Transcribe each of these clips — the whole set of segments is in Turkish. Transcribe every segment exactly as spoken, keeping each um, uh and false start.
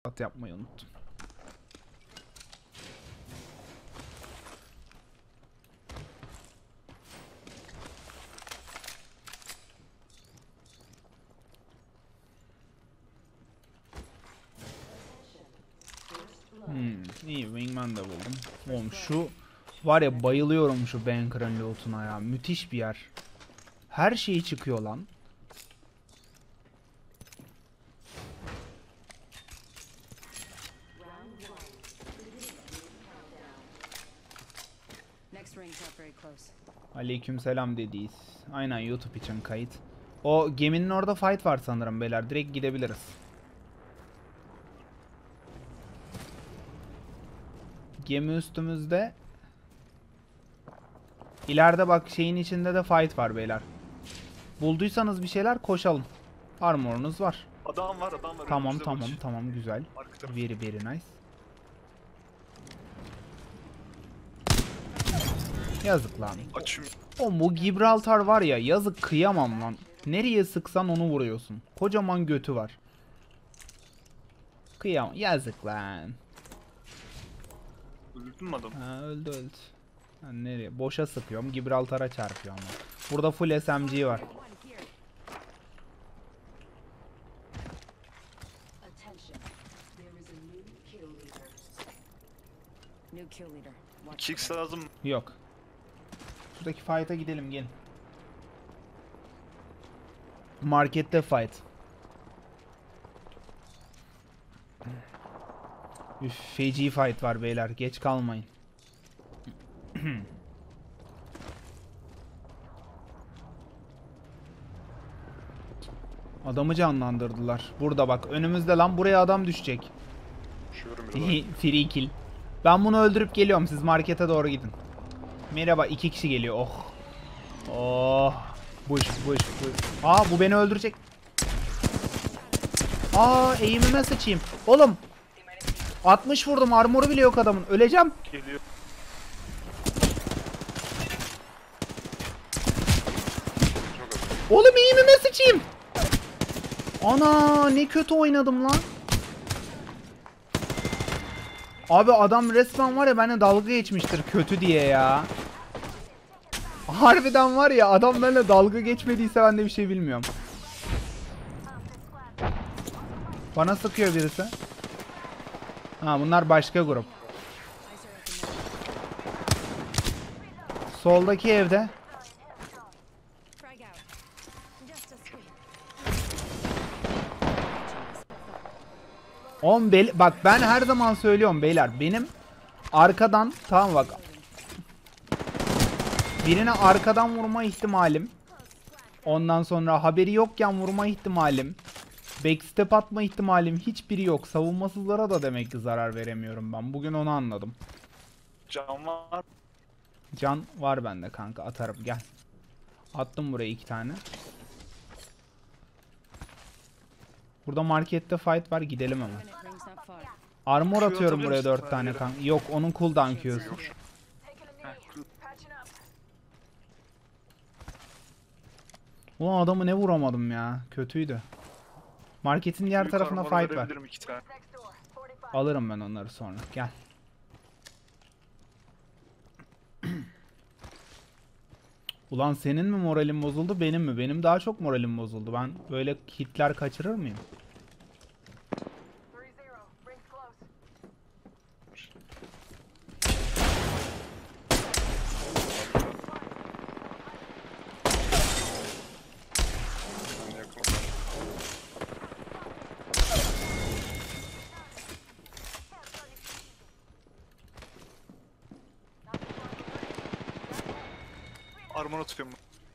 At yapmayı unuttum. Hmm, iyi Wingman da buldum. Oğlum şu var ya, bayılıyorum şu Banker'ın loot'una ya. Müthiş bir yer. Her şey çıkıyor lan. Aleykümselam dediyiz. Aynen, YouTube için kayıt. O geminin orada fight var sanırım beyler. Direkt gidebiliriz. Gemi üstümüzde. İleride bak, şeyin içinde de fight var beyler. Bulduysanız bir şeyler koşalım. Armor'unuz var. Adam var, adam var. Tamam tamam bak. tamam, güzel. Very very nice. Yazık lan. Açım. O bu Gibraltar var ya, yazık, kıyamam lan. Nereye sıksan onu vuruyorsun. Kocaman götü var. Kıyamam, yazık lan. Öldün mü adam? Ha, öldü öldü. Ha, nereye? Boşa sıkıyorum. Gibraltar'a çarpıyor ama. Burada full S M G var. iki x lazım. Yok. Şuradaki fight'a gidelim, gelin. Markette fight. Üf, feci fight var beyler. Geç kalmayın. Adamı canlandırdılar. Burada bak. Önümüzde lan. Buraya adam düşecek. Free kill. Ben bunu öldürüp geliyorum. Siz markete doğru gidin. Merhaba. iki kişi geliyor. Oh. Oh. Buş buş buş. Aa, bu beni öldürecek. Aa, eğimime sıçayım. Oğlum. altmış vurdum. Armoru bile yok adamın. Öleceğim. Geliyor. Oğlum, eğimime sıçayım. Ana, ne kötü oynadım lan. Abi adam resmen var ya, benimle dalga geçmiştir kötü diye ya. Harbiden var ya, adam benimle dalga geçmediyse ben de bir şey bilmiyorum. Bana sıkıyor birisi. Ha, bunlar başka grup. Soldaki evde. On bel bak, ben her zaman söylüyorum beyler, benim arkadan, tamam bak, birine arkadan vurma ihtimalim, ondan sonra haberi yokken vurma ihtimalim, backstep atma ihtimalim hiçbiri yok. Savunmasızlara da demek ki zarar veremiyorum ben. Bugün onu anladım. Can var. Can var bende kanka, atarım, gel. Attım buraya iki tane. Burada markette fight var, gidelim hemen. Armor atıyorum buraya dört tane kanka. Yok, onun cooldown Q'su. Ulan adamı ne vuramadım ya. Kötüydü. Marketin diğer tarafında fight var. Alırım ben onları sonra. Gel. Ulan senin mi moralin bozuldu, benim mi? Benim daha çok moralim bozuldu. Ben böyle hitler kaçırır mıyım? Armor atıyorum.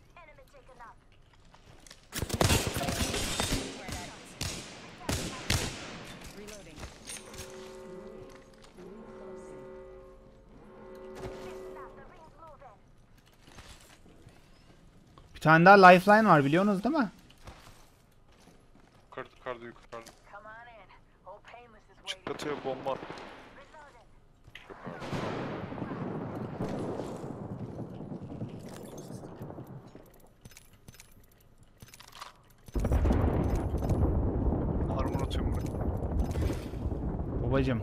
Bir tane daha lifeline var, biliyorsunuz değil mi? Yukarıda, yukarıda, yukarıda. Çıklatıyor bomba. Armor atıyorum buraya. Babacım.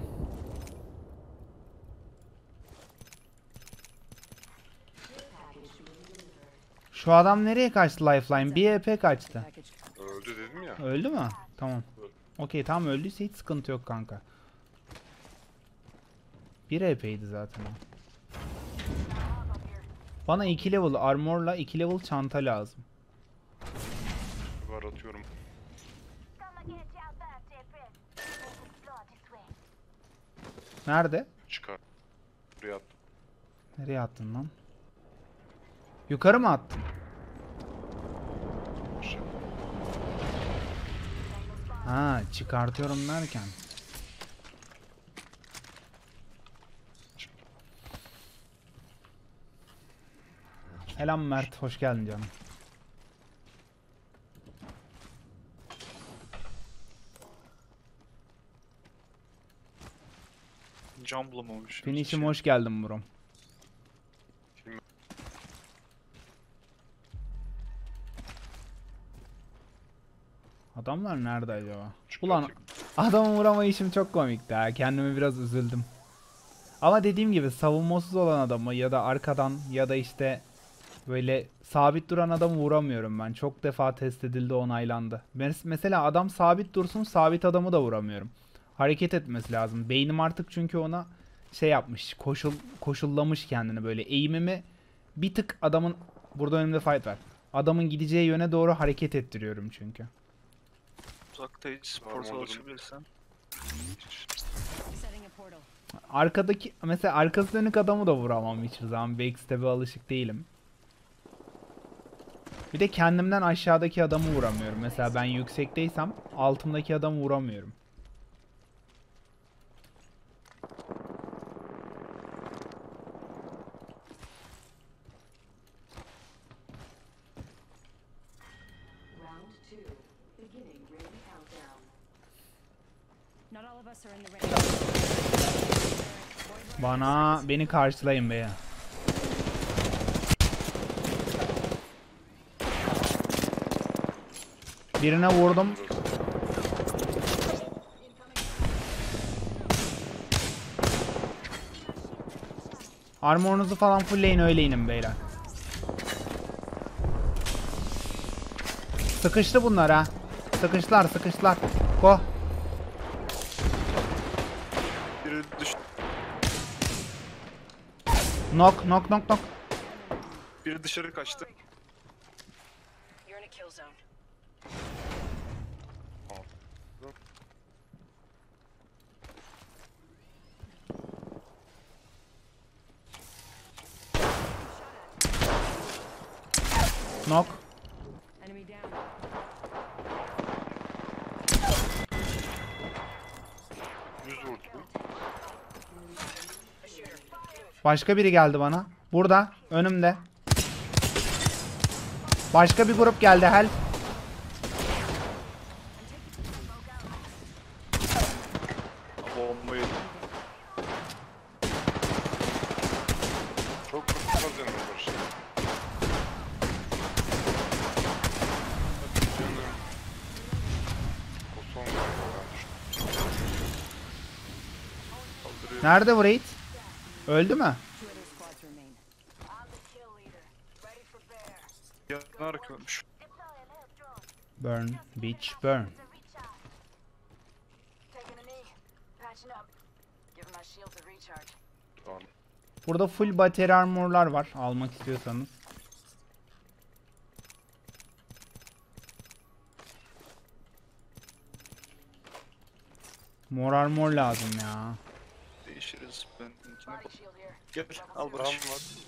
Şu adam nereye kaçtı lifeline? Bir E P kaçtı. Öldü dedim ya. Öldü mü? Tamam. Okey tamam, öldüyse hiç sıkıntı yok kanka. Bir E P'ydi zaten o. Bana iki level armorla iki level çanta lazım. Var atıyorum. Nerede? Çıkar. Buraya attım. Nereye attın lan? Yukarı mı attın? Aşağı. Ha, çıkartıyorum derken. Selam Mert, hoş geldin canım. Cam bulamamış. Finish'im hoş geldin brom. Adamlar nerede acaba? Ulan adamı vuramayışım çok komikti ha. Kendime biraz üzüldüm. Ama dediğim gibi savunmasız olan adamı ya da arkadan ya da işte böyle sabit duran adamı vuramıyorum ben. Çok defa test edildi, onaylandı. Mes- Mesela adam sabit dursun, sabit adamı da vuramıyorum. Hareket etmesi lazım. Beynim artık çünkü ona şey yapmış. Koşul koşullamış kendini böyle. Eğimimi bir tık adamın, burada önümde fight var. Adamın gideceği yöne doğru hareket ettiriyorum çünkü. Uzaktayız. Portal açabilirsen. Arkadaki mesela arkası dönük adamı da vuramam hiçbir zaman. Backstep'e alışık değilim. Bir de kendimden aşağıdaki adamı vuramıyorum. Mesela ben yüksekteysem altımdaki adamı vuramıyorum. Bana beni karşılayın be ya. Birine vurdum. Armorunuzu falan fullleyin, öyle inin beyler. Sıkıştı bunlar ha. Sıkıştılar sıkıştılar. Go. Biri düş. Knock knock knock knock. Biri dışarı kaçtı. Knock. Yüz vurdu. Başka biri geldi bana. Burada önümde. Başka bir grup geldi, help. Bombayı. Çok çok canım var. Canım. O son galiba. Nerede bu raid? Öldü mü? Yanarak ölmüş. Burn, bitch, burn. Tamam. Burada full battery armorlar var, almak istiyorsanız. Mor armor lazım ya. Değişiriz. Ben gel al Barış.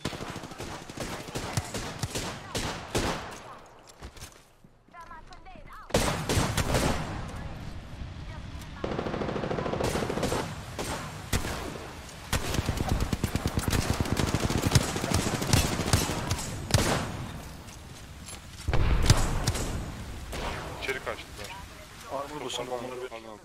İçeri kaçtılar. Armor bulsun onları bir. Pardon.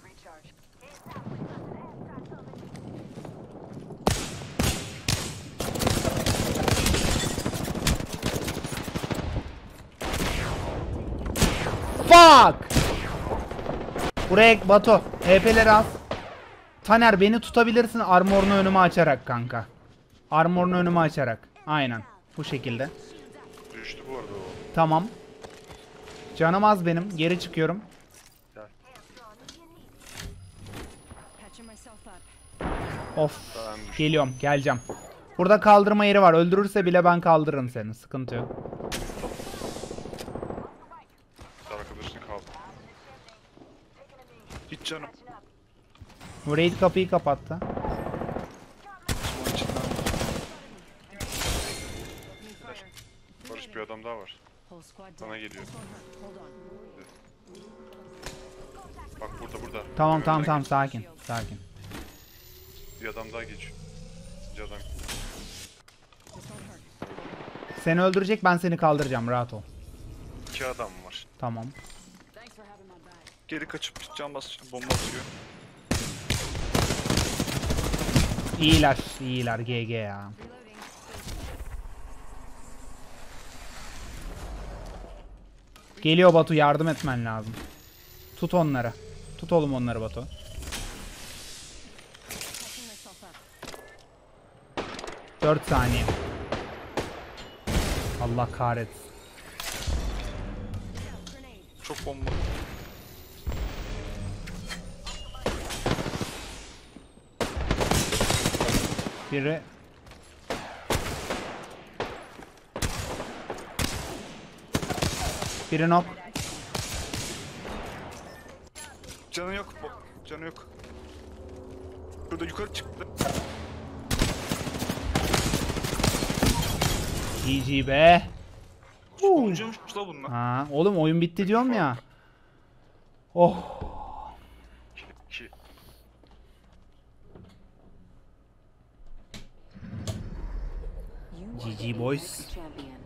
Fuck! Buraya Batu, H P'leri al. Taner beni tutabilirsin armorunu önüme açarak kanka. Armorunu önüme açarak. Aynen. Bu şekilde. Düştü bu arada o. Tamam. Canım az benim. Geri çıkıyorum. Gel. Of. Ben düştüm. Geliyorum. Geleceğim. Burada kaldırma yeri var. Öldürürse bile ben kaldırırım seni. Sıkıntı yok. Bir arkadaşın kaldı. Hiç canım. Raid kapıyı kapattı. Osman içinden. Barış bir adam daha var. Sana geliyor. Bak burada burada. Tamam Önden tamam tamam geç. sakin. Sakin. Bir adam daha geçiyor. Bir adam. Seni öldürecek, ben seni kaldıracağım, rahat ol. İki adam var. Tamam. Geri kaçıp can basacağım. Bomba atıyor. İyiler, iyiler G G ya. Geliyor Batu, yardım etmen lazım. Tut onları. Tut oğlum onları Batu. Dört saniye. Allah kahretsin. Çok bomba. Biri. Biri nok. Canı yok. bo- Canı yok. Şurada yukarı çıktı. G G be. Sonuncuymuş la bunlar. Ha, oğlum oyun bitti diyorum ya. Oh. İki. G G boys. Champion.